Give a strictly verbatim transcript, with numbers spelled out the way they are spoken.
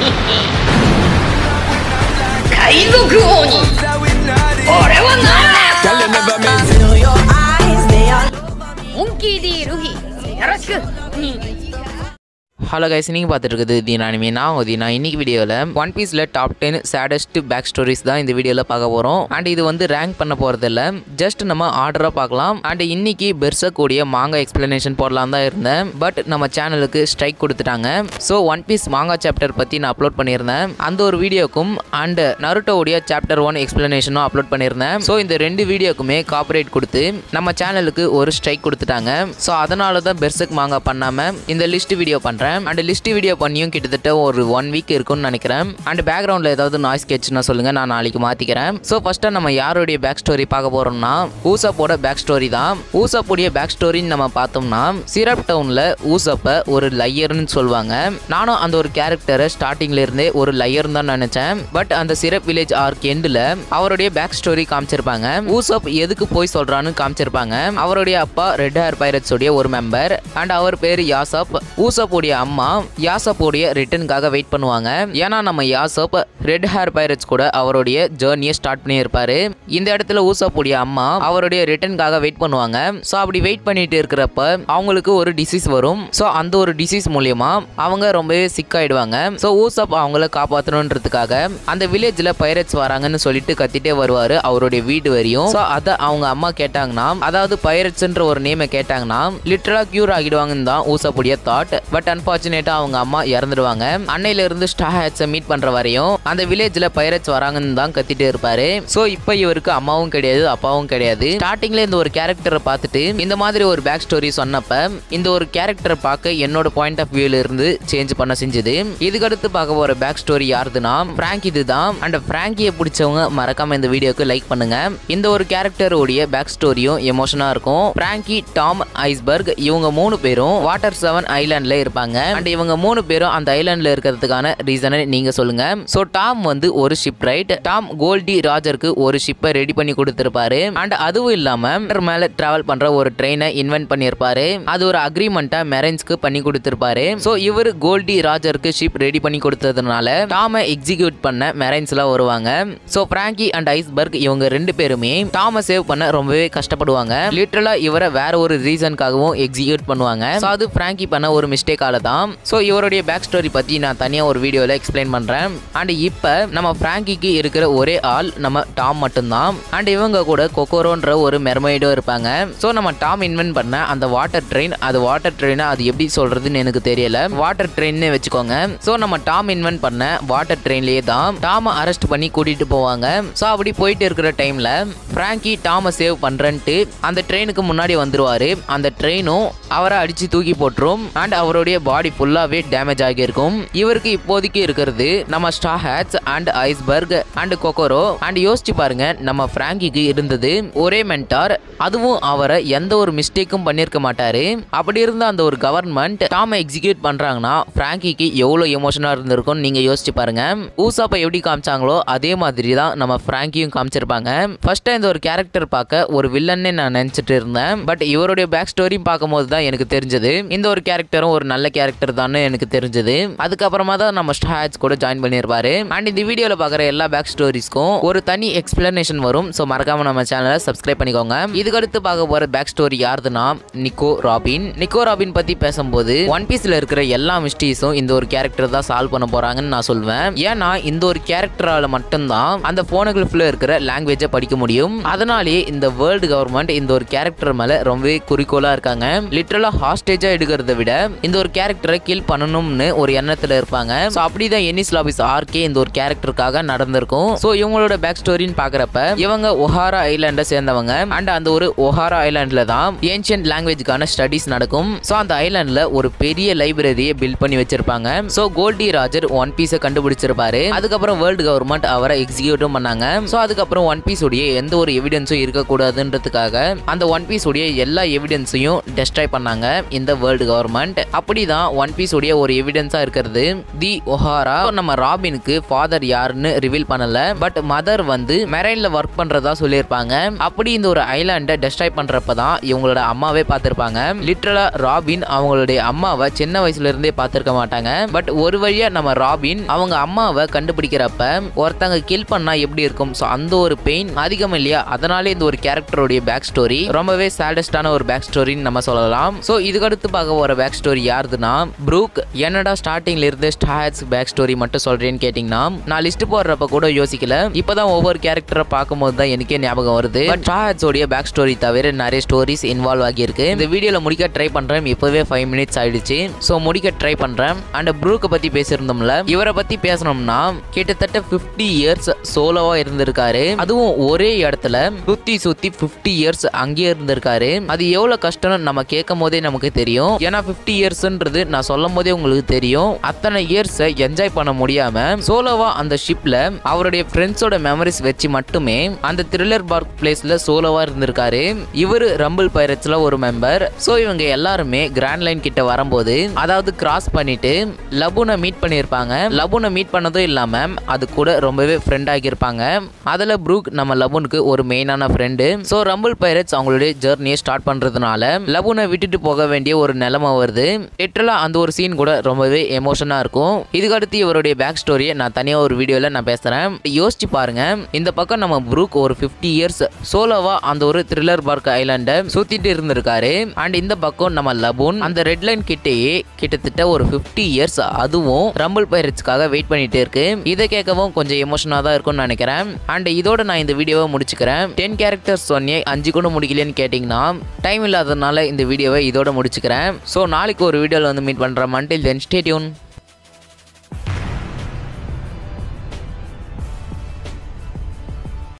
海賊王に俺はなる。モンキー D ルフィよろしく。 Hello guys, நீங்க பார்த்துட்டு இருக்குது Deena Anime. நான் Deena. இன்னைக்கு வீடியோல One Pieceல டாப் ten Saddest Backstories தான் இந்த வீடியோல பார்க்க போறோம். அண்ட் இது வந்து ரேங்க் பண்ண போறது இல்ல, ஜஸ்ட் நம்ம ஆர்டரா பார்க்கலாம். அண்ட் இன்னைக்கு பெர்சர்க் உடைய மாங்கா எக்ஸ்பிளனேஷன் போடலாம் தான் இருந்தேன், பட் நம்ம சேனலுக்கு ஸ்ட்ரைக் கொடுத்துட்டாங்க. So one piece manga chapter பத்தி நான் அப்லோட் பண்ணியிருந்தேன், அந்த ஒரு வீடியோக்கும் அண்ட் நருட்டோ உடைய சாப்டர் ஒன் எக்ஸ்பிளனேஷனும் அப்லோட் பண்ணியிருந்தேன். ஸோ இந்த ரெண்டு வீடியோக்குமே காப்பிரைட் கொடுத்து நம்ம சேனலுக்கு ஒரு ஸ்ட்ரைக் கொடுத்துட்டாங்க. ஸோ அதனால தான் பெர்சர்க் மாங்கா பண்ணாம இந்த லிஸ்ட் வீடியோ பண்றேன். அண்ட் லிஸ்ட் வீடியோ பண்ணியும் கிட்டத்தட்ட ஒரு ஒன் வீக் இருக்கும்னு நினைக்கிறேன். அண்ட் பேக்ரவுண்ட்ல ஏதாவது நாய்ஸ் கேட்சுன்னா சொல்லுங்க, நான் நாளைக்கு மாத்திக்கிறேன். ஸோ ஃபர்ஸ்டா நம்ம யாருடைய பேக் ஸ்டோரி பார்க்க போறோம்னா ஊசப்போட பேக் ஸ்டோரி தான். ஊசப்புடைய பேக் ஸ்டோரின்னு நம்ம பார்த்தோம்னா சிரப் டவுன்ல ஊசப்ப ஒரு லையர்னு சொல்லுவாங்க. நானும் அந்த ஒரு கேரக்டரை ஸ்டார்டிங்ல இருந்தே ஒரு லையர் தான் நினைச்சேன். பட் அந்த சிரப் வில்லேஜ் ஆர்க் எண்ட்ல அவருடைய பேக் ஸ்டோரி காமிச்சிருப்பாங்க. ஊசப் எதுக்கு போய் சொல்றான்னு காமிச்சிருப்பாங்க. அவருடைய அப்பா ரெட் ஹேர் பைரட்ஸ் உடைய ஒரு மெம்பர் அண்ட் அவர் பேரு யாசப். ஊசப் உடைய அம்மா யாசப் உடைய ரிட்டர்னுக்காக வெயிட் பண்ணுவாங்க. ஏன்னா நம்ம யாசப் ரெட் ஹேர் பைரட்ஸ் கூட அவருடைய ஜர்னியை ஸ்டார்ட் பண்ணி இருப்பாரு. இந்த இடத்துல ஊசப் உடைய அம்மா அவருடைய ரிட்டர்னுக்காக வெயிட் பண்ணுவாங்க. ஸோ அப்படி வெயிட் பண்ணிட்டு இருக்கிறப்ப அவங்களுக்கு ஒரு டிசீஸ் வரும். ஸோ அந்த ஒரு டிசீஸ் மூலியமா அவங்க ரொம்பவே சிக் ஆயிடுவாங்க. ஸோ ஊசப் அவங்கள காப்பாற்றணுன்றதுக்காக அந்த வில்லேஜ்ல பைரட்ஸ் வராங்கன்னு சொல்லிட்டு கத்திட்டே வருவாரு அவருடைய வீடு வரையும். ஸோ அதை அவங்க அம்மா கேட்டாங்கன்னா, அதாவது பைரட்ஸ்ன்ற ஒரு நேமை கேட்டாங்கன்னா லிட்டரலா கியூர் ஆகிடுவாங்கன்னு தான் ஊசப் உடைய தாட். பட் அன்பார்ச்சுனேட்டா அவங்க அம்மா இறந்துடுவாங்க. அன்னையில இருந்து ஸ்டா ஹேட்ஸை மீட் பண்ற வரையும் அந்த வில்லேஜ்ல பைரட்ஸ் வராங்கன்னு தான் கத்திட்டே இருப்பாரு. சோ இப்போ இவருக்கு அம்மாவும் கிடையாது, அப்பாவும் கிடையாது. ஸ்டார்டிங்ல இந்த ஒரு கேரக்டரை பார்த்துட்டு இந்த மாதிரி ஒரு பேக் ஸ்டோரி சொன்னப்ப இந்த ஒரு கேரக்டரை பார்க்க என்னோட பாயிண்ட் ஆஃப் வியூல இருந்து சேஞ்ச் பண்ண செஞ்சது. இதுக்கடுத்து பார்க்க போற பேக் ஸ்டோரி யாருதுன்னா பிராங்க் இதுதான். அண்ட் பிராங்கியை பிடிச்சவங்க மறக்காம இந்த வீடியோக்கு லைக் பண்ணுங்க. இந்த ஒரு கேரக்டருடைய பேக் ஸ்டோரியும் எமோஷனா இருக்கும். பிராங்கி, டாம், ஐஸ்பர்க் இவங்க மூணு பேரும் வாட்டர் செவன் ஐலாண்ட்ல இருப்பாங்க. அண்ட் இவங்க மூணு பேரும் அந்த ஐலாண்ட்ல இருக்கிறதுக்கான ரீசனை நீங்க சொல்லுங்க. சோ டாம் வந்து ஒரு ஷிப் ரைட். டாம் கோல்டி ராஜருக்கு ஒரு ஷிப்பை ரெடி பண்ணி கொடுத்திருப்பாரு. அண்ட் அதுவும் இல்லாம மேல டிராவல் பண்ற ஒரு ட்ரெயினை இன்வென்ட் பண்ணிருப்பாரு. அது ஒரு அக்ரிமெண்டா மெரைன்ஸ்க்கு பண்ணி கொடுத்திருப்பாரு. சோ இவர் கோல்டி ராஜருக்கு ஷிப் ரெடி பண்ணி கொடுத்ததுனால டாமை எக்ஸிக்யூட் பண்ண மெரைன்ஸ் எல்லாம் வருவாங்க. சோ பிராங்கி அண்ட் ஐஸ்பர்க் இவங்க ரெண்டு பேருமே டாமை சேவ் பண்ண ரொம்பவே கஷ்டப்படுவாங்க. லிட்டரலா இவரை வேற ஒரு ரீசனுக்காகவும் எக்ஸிக்யூட் பண்ணுவாங்க. சோ அது பிராங்கி பண்ண ஒரு மிஸ்டேக்கால தான். சோ இவருடைய பேக் ஸ்டோரி பத்தி நான் தனியா ஒரு வீடியோல எக்ஸ்பிளைன் பண்றேன். அண்ட் இப்ப நம்ம பிராங்கிக்கு இருக்கிற ஒரே ஆள் நம்ம டாம் மட்டும்தான். அண்ட் இவங்க கூட கொக்கோரோன்ற ஒரு மெர்மைடும் இருப்பாங்க. சோ நம்ம டாம் இன்வென்ட் பண்ண அந்த வாட்டர் ட்ரெயின், அது வாட்டர் ட்ரெயினை அது எப்படி சொல்றதுன்னு எனக்கு தெரியல, வாட்டர் ட்ரெயின்னு வச்சுக்கோங்க. சோ நம்ம டாம் இன்வென்ட் பண்ண வாட்டர் ட்ரெயின்லயே தான் டாம அரெஸ்ட் பண்ணி கூட்டிட்டு போவாங்க. சோ அப்படி போயிட்டு இருக்கிற டைம்ல பிராங்கி டாம சேவ் பண்றேன்ட்டு அந்த ட்ரெயினுக்கு முன்னாடி வந்துருவாரு. அந்த ட்ரெயினும் அவரை அடிச்சு தூக்கி போட்டுரும். அண்ட் அவருடைய பாடி ஃபுல்லாவே டேமேஜ் ஆகி இருக்கும். இவருக்கு இப்போதைக்கு இருக்கிறது நம்ம straw hats and Iceberg and Kokoro. And யோசிச்சு பாருங்க, நம்ம பிராங்கிக்கு இருந்தது ஒரே மென்டார், அதுவும் அவரை எந்த ஒரு மிஸ்டேக்கும் பண்ணிருக்க மாட்டாரு. அப்படி இருந்த அந்த ஒரு கவர்மெண்ட் டாம எக்ஸிக்யூட் பண்றாங்கன்னா பிராங்கிக்கு எவ்வளவு எமோஷனா இருந்திருக்கும் நீங்க யோசிச்சு பாருங்க. ஊசாப்பை எப்படி காமிச்சாங்களோ அதே மாதிரி தான் நம்ம பிராங்கியும் காமிச்சிருப்பாங்க. ஃபர்ஸ்ட் இந்த ஒரு கேரக்டர் பார்க்க ஒரு வில்லன்னு நான் நினைச்சிட்டு இருந்தேன். பட் இவருடைய பேக் ஸ்டோரி பார்க்கும் போது தான் எனக்கு தெரிஞ்சது இந்த ஒரு கேரக்டரும் ஒரு நல்ல கேரக்டர் தான் எனக்கு தெரிஞ்சது. அதுக்கப்புறமா தான் நம்ம ஸ்டா ஹேட்ஸ் கூட ஜாயின் பண்ணிருப்பாரு. அண்ட் இந்த வீடியோல பாக்குற எல்லா பேக் ஸ்டோரிஸ்க்கும் ஒரு தனி எக்ஸ்பிளனேஷன் வரும். சோ மறக்காம நம்ம சேனலை சப்ஸ்கிரைப் பண்ணிக்கோங்க. இதுக்கடுத்து பார்க்க போற பேக் ஸ்டோரி யாருதுன்னா நிக்கோ ராபின். நிக்கோ ராபின் பத்தி பேசும்போது ஒன் பீஸ்ல இருக்கிற எல்லா மிஸ்டேக்ஸும் இந்த ஒரு கேரக்டர் தான் சால்வ் பண்ண போறாங்கன்னு நான் சொல்வேன். ஏன்னா இந்த ஒரு கேரக்டரால மட்டும்தான் அந்த போனோகிராஃப்ல இருக்கிற லாங்குவேஜை படிக்க முடியும். அதனாலேயே இந்த வேர்ல்டு கவர்மெண்ட் இந்த ஒரு கேரக்டர் மேல ரொம்பவே குறிக்கோளா இருக்காங்க. லிட்டரலா ஹாஸ்டேஜா எடுக்கிறத விட இந்த ஒரு கேரக்டரை கில் பண்ணணும்னு ஒரு எண்ணத்துல இருப்பாங்க. சோ அப்படிதான் எனிஸ் லாபிஸ் ஆர்கே இந்த ஒரு கேரக்டருக்காக நடந்திருக்கும். சோ இவங்களோட பேக் ஸ்டோரின்னு பாக்குறப்ப இவங்க ஒஹாரா ஐலாண்ட சேர்ந்தவங்க. அண்ட் அந்த ஒரு ஒஹாரா ஐலாண்ட்ல தான் ஏன்ஷியன்ட் லாங்குவேஜ்க்கான ஸ்டடிஸ் நடக்கும். சோ அந்த ஐலாண்ட்ல ஒரு பெரிய லைப்ரரியை பில்ட் பண்ணி வச்சிருப்பாங்க. சோ கோல்டி ராஜர் ஒன் பீஸை கண்டுபிடிச்சிருப்பாரு. அதுக்கப்புறம் வேர்ல்டு கவர்மெண்ட் அவரை எக்ஸிக்யூட்டும் பண்ணாங்க. சோ அதுக்கப்புறம் ஒன் பீஸ் உடைய எந்த ஒரு எவிடன்ஸும் இருக்கக்கூடாதுன்றதுக்காக அந்த ஒன் பீஸ் உடைய எல்லா எவிடன்ஸையும் டெஸ்ட்ராய் பண்ணாங்க இந்த வேர்ல்டு கவர்மெண்ட். அப்படிதான் தான் ஒன் பீஸ் உடைய ஒரு எவிடன்ஸா இருக்கிறது. தி ஒஹாரா நம்ம ராபினுக்கு ஃபாதர் யாருன்னு ரிவீல் பண்ணல, பட் மதர் வந்து மெரைன்ல ஒர்க் பண்றதா சொல்லியிருப்பாங்க. அப்படி இந்த ஒரு ஐலாண்டை டெஸ்ட்ராய் பண்றப்பதான் இவங்களோட அம்மாவே பார்த்திருப்பாங்க. லிட்டரலா ராபின் அவங்களுடைய அம்மாவை சின்ன வயசுல இருந்தே பார்த்திருக்க மாட்டாங்க. பட் ஒரு வழியா நம்ம ராபின் அவங்க அம்மாவை கண்டுபிடிக்கிறப்ப ஒருத்தங்க கில் பண்ணா எப்படி இருக்கும், ஸோ அந்த ஒரு பெயின் அதிகம் இல்லையா, அதனாலே இந்த ஒரு கேரக்டருடைய பேக் ஸ்டோரி ரொம்பவே சேடஸ்டான ஒரு பேக் ஸ்டோரின்னு நம்ம சொல்லலாம். ஸோ இதுக்கடுத்து பார்க்க போற பேக் ஸ்டோரி யாருதுன்னா ப்ரூக். என்னடா ஸ்டார்டிங்ல இருந்து ஸ்டார்ஸ் பேக் ஸ்டோரி மட்டும் சொல்றேன்னு கேட்டீங்கன்னா நான் லிஸ்ட் போடுறப்ப கூட யோசிக்கல, இப்பதான் ஒவ்வொரு கேரக்டரை பார்க்கும்போது தான் எனக்கே ஞாபகம் வருது. பட் ஸ்டார்ஸ் உடைய பேக் ஸ்டோரி தவிர நிறைய ஸ்டோரிஸ் இன்வால்வ் ஆகியிருக்கு. இந்த வீடியோல முடிக்க ட்ரை பண்றேன், இப்பவே ஃபைவ் மினிட்ஸ் ஆயிடுச்சு. ஸோ முடிக்க ட்ரை பண்றேன். அண்ட் ப்ரூக்கை பத்தி பேசியிருந்தோம்ல, இவரை பத்தி பேசணும்னா கிட்டத்தட்ட பிப்டி இயர்ஸ் சோலோவா இருந்திருக்காரு. அதுவும் ஒரே இடத்துல சுத்தி சுத்தி பிப்டி இயர்ஸ் அங்கேயே இருந்திருக்காரு. அது எவ்வளவு கஷ்டம்னு நம்ம கேட்கும் போதே நமக்கு தெரியும். ஏன்னா பிப்டி இயர்ஸ்ன்றது நான் சொல்லும் போதே உங்களுக்கு தெரியும். அத்தனை இயர்ஸ் என்ஜாய் பண்ண முடியாம சோலோவா அந்த ஷிப்ல அவருடைய ஃப்ரெண்ட்ஸோட மெமரிஸ் வச்சு மட்டுமே அந்த த்ரில்லர் பார்க் பிளேஸ்ல சோலோவா இருந்திருக்காரு. இவரு ரம்பிள் பைரட்ஸ்ல ஒரு மெம்பர். சோ இவங்க எல்லாருமே கிராண்ட் லைன் கிட்ட வரும்போது, அதாவது கிராஸ் பண்ணிட்டு லபுனை மீட் பண்ணியிருப்பாங்க. லபுனை மீட் பண்ணதும் இல்லாம அது கூட ரொம்பவே ஃப்ரெண்ட் ஆகியிருப்பாங்க. அதுல ப்ரூக் நம்ம லபுனுக்கு ஒரு மெயினான ஃப்ரெண்டு. சோ ரம்பிள் பைரட்ஸ் அவங்களுடைய ஜர்னியை ஸ்டார்ட் பண்றதுனால லபுனை விட்டுட்டு போக வேண்டிய ஒரு நிலைமை வருது. லிட்டரலா அந்த ஒரு சீன் கூட ரொம்பவே எமோஷனா இருக்கும். இதுக்கடுத்து இவருடைய பேக் ஸ்டோரியை நான் தனியா ஒரு வீடியோல நான் பேசுறேன். யோசிச்சு பாருங்க, இந்த பக்கம் நம்ம ப்ரூக் ஒரு பிப்டி இயர்ஸ் சோலோவா அந்த ஒரு த்ரில்லர் பார்க் ஐலாண்ட சுத்திட்டு இருந்திருக்காரு. அண்ட் இந்த பக்கம் நம்ம லபுன் அந்த ரெட் லைன் கிட்டேயே கிட்டத்தட்ட ஒரு பிப்டி இயர்ஸ் அதுவும் ரம்பிள் பைரட்ஸ்க்காக வெயிட் பண்ணிட்டு இருக்கு. இதை கேட்கவும் கொஞ்சம் எமோஷனா தான் இருக்கும்னு நினைக்கிறேன். அண்ட் இதோட நான் இந்த வீடியோவை முடிச்சுக்கிறேன். டென் கேரக்டர்ஸ் சொன்னே அஞ்சு கூட முடிக்கலன்னு கேட்டீங்கன்னா டைம் இல்லாததுனால இந்த வீடியோவை இதோட முடிச்சுக்கிறேன். ஸோ நாளைக்கு ஒரு வீடியோவில் வந்து மீட் பண்றேன். until then stay tuned.